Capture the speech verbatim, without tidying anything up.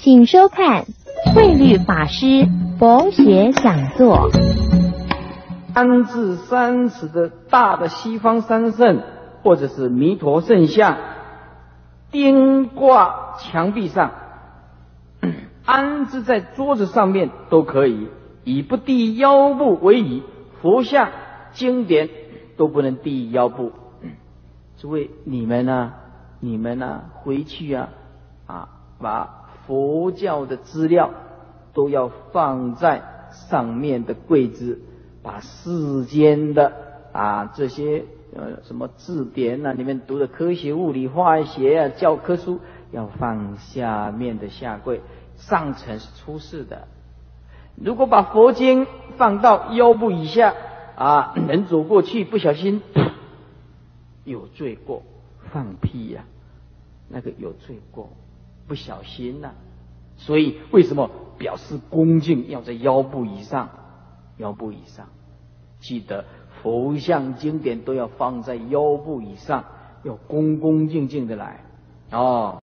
请收看慧律法师佛学讲座。 安置三尺的大的西方三圣，或者是弥陀圣像，钉挂墙壁上，安置在桌子上面都可以，以不抵腰部为宜。佛像、经典都不能抵腰部。诸位，你们啊，你们啊，回去啊，啊，把佛教的资料都要放在上面的柜子，把世间的啊这些呃什么字典啊，你们读的科学、物理、化学啊教科书要放下面的下柜，上层是出世的。如果把佛经放到腰部以下啊，人走过去不小心有罪过，放屁呀、啊，那个有罪过，不小心呐、啊。所以为什么表示恭敬要在腰部以上？腰部以上，记得佛像经典都要放在腰部以上，要恭恭敬敬的来哦。